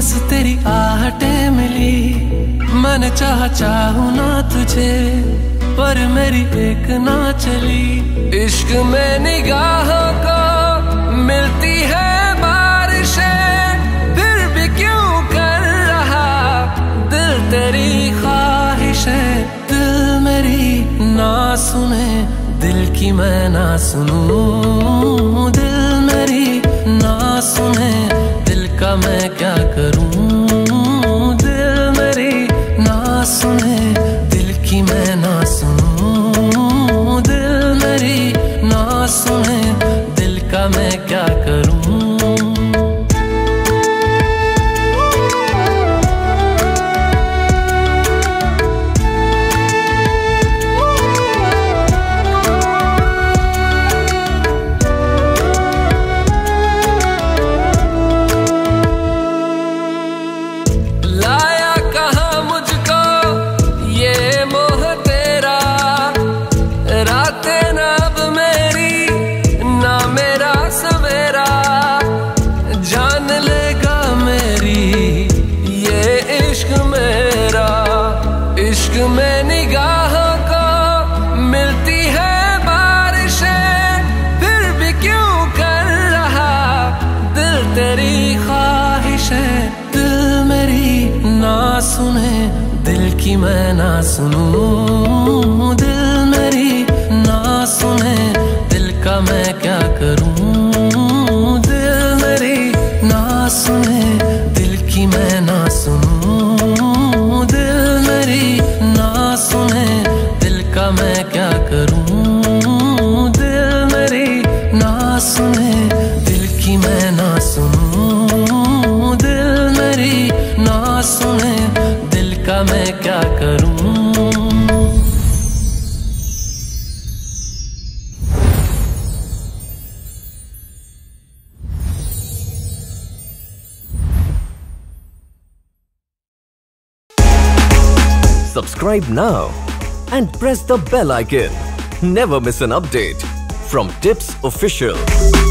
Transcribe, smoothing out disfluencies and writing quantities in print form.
बस तेरी आहटें मिली, मैंने चाहूँ ना तुझे, पर मेरी एक ना चली। इश्क में निगाहों को मिलती है बारिशें, फिर भी क्यों कर रहा दिल तेरी ख्वाहिशें। दिल मेरी ना सुने, दिल की मैं ना सुनूं। दिल मेरी ना सुने, दिल का मैं क्या करूं। दिल मेरी ना सुने, दिल की मैं ना सुनूं। दिल मेरी ना सुने, दिल का मैं क्या करूं। इश्क में निगाहों को मिलती है बारिशें, फिर भी क्यों कर रहा दिल तेरी ख्वाहिशें। दिल मेरी ना सुने, दिल की मैं ना सुनूं। दिल मेरी ना सुने, दिल का मैं क्या करूं। दिल मेरी ना सुने, दिल की मैं ना सुनूं। दिल मेरी ना सुने, दिल का मैं क्या करूं। दिल मेरी ना सुने, दिल की मैं ना सुनूं। दिल मेरी ना सुने, दिल का मैं क्या करूं। Subscribe now and press the bell icon. Never miss an update from Tips Official.